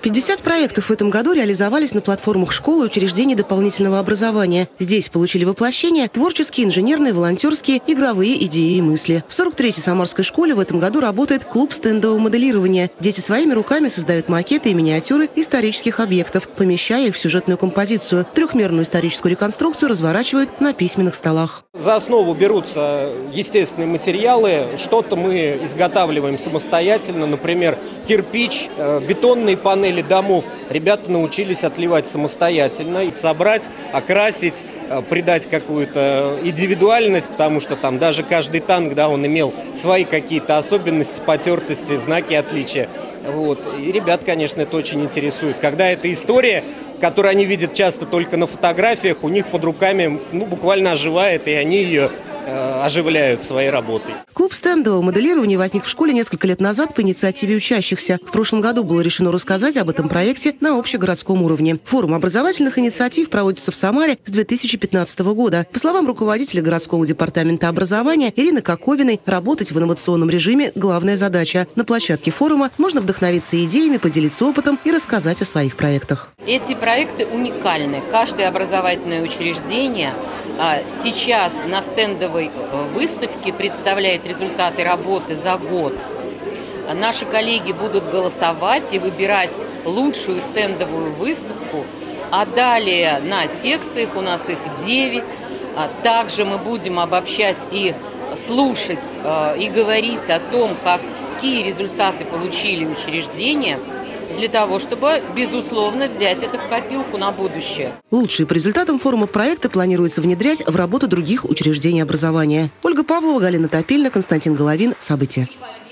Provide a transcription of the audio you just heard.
50 проектов в этом году реализовались на платформах школ и учреждений дополнительного образования. Здесь получили воплощение творческие, инженерные, волонтерские, игровые идеи и мысли. В 43-й Самарской школе в этом году работает клуб стендового моделирования. Дети своими руками создают макеты и миниатюры исторических объектов, помещая их в сюжетную композицию. Трехмерную историческую реконструкцию разворачивают на письменных столах. За основу берутся естественные материалы. Что-то мы изготавливаем самостоятельно. Например, кирпич, бетонные панели домов. Ребята научились отливать самостоятельно. Собрать, окрасить, придать какую-то индивидуальность, потому что там даже каждый танк, да, он имел свои какие-то особенности, потертости, знаки отличия. Вот. И ребят, конечно, это очень интересует. Когда эта история, которую они видят часто только на фотографиях, у них под руками буквально оживает, и они ее оживляют своей работой. Клуб стендового моделирования возник в школе несколько лет назад по инициативе учащихся. В прошлом году было решено рассказать об этом проекте на общегородском уровне. Форум образовательных инициатив проводится в Самаре с 2015 года. По словам руководителя городского департамента образования Ирины Коковиной, работать в инновационном режиме – главная задача. На площадке форума можно вдохновиться идеями, поделиться опытом и рассказать о своих проектах. Эти проекты уникальны. Каждое образовательное учреждение сейчас на стендовой выставке представляет результаты работы за год. Наши коллеги будут голосовать и выбирать лучшую стендовую выставку. А далее на секциях, у нас их 9, также мы будем обобщать и слушать, и говорить о том, какие результаты получили учреждения, для того, чтобы, безусловно, взять это в копилку на будущее. Лучшие по результатам форума проекты планируется внедрять в работу других учреждений образования. Ольга Павлова, Галина Топильна, Константин Головин. События.